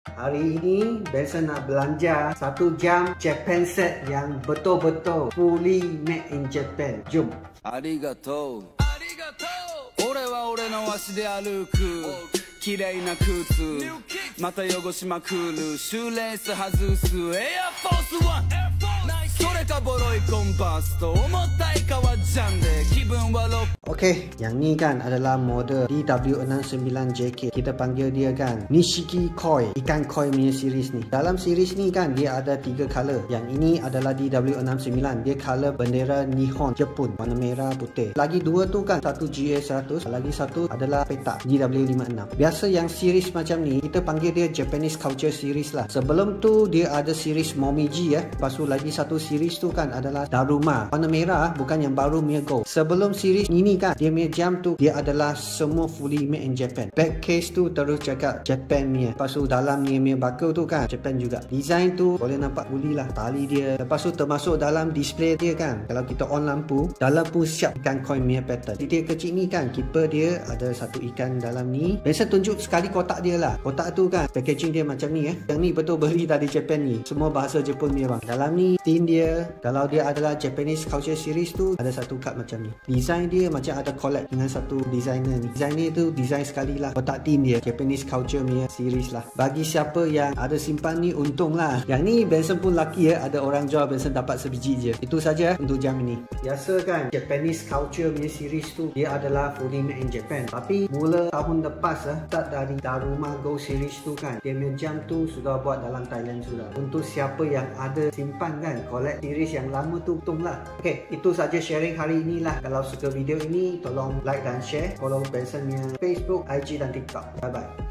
Hari ini Benson nak belanja 1 jam Japan set yang betul-betul fully made in Japan. Jom. Arigatou. Ore wa ore no ashi de aruku. Kirei na kutsu. Mata yogoshimakuru. Shoelace hazusu. Air Force One. それかボロいコンパスと重たい革ジャンで気分はロック。 Okey, yang ni kan adalah model DW69JK. Kita panggil dia kan Nishiki Koi, ikan koi punya series ni. Dalam series ni kan dia ada 3 color. Yang ini adalah DW69. Dia color bendera Nihon Jepun, warna merah putih. Lagi 2 tu kan, satu GA100, lagi satu adalah petak DW56. Biasa yang series macam ni kita panggil dia Japanese Culture Series lah. Sebelum tu dia ada series Momiji ya. Lepas tu lagi satu series tu kan adalah Daruma, warna merah, bukan yang baru punya gold. Sebelum series ini kan dia punya jam tu dia adalah semua fully made in Japan. Back case tu terus cakap Japan punya. Lepas tu dalam ni punya buckle tu kan Japan juga. Design tu boleh nampak fully lah, tali dia. Lepas tu termasuk dalam display dia kan, kalau kita on lampu, dalam pun siap ikan koi punya pattern. Titik kecil ni kan, keeper dia ada satu ikan dalam ni. Biasa tunjuk sekali kotak dia lah. Kotak tu kan packaging dia macam ni Yang ni betul beli dari Japan ni. Semua bahasa Jepun punya bang. Dalam ni tin dia, kalau dia adalah Japanese Culture Series tu ada satu kad macam ni. Design dia macam ada collab dengan satu designer ni. Design dia tu design sekali lah kotak tin dia, Japanese Culture punya series lah. Bagi siapa yang ada simpan ni untung lah. Yang ni Benson pun lucky ya, ada orang jual, Benson dapat sebiji je. Itu saja untuk jam ini. Biasa kan Japanese Culture punya series tu dia adalah fully made in Japan. Tapi mula tahun lepas start dari Daruma Go series tu kan, dia punya jam tu sudah buat dalam Thailand sudah. Untuk siapa yang ada simpan kan collect series yang lama tu untung lah. Okay, itu saja sharing hari ini lah. Kalau suka video ini tolong like dan share. Follow Benson punya Facebook, IG dan TikTok. Bye bye.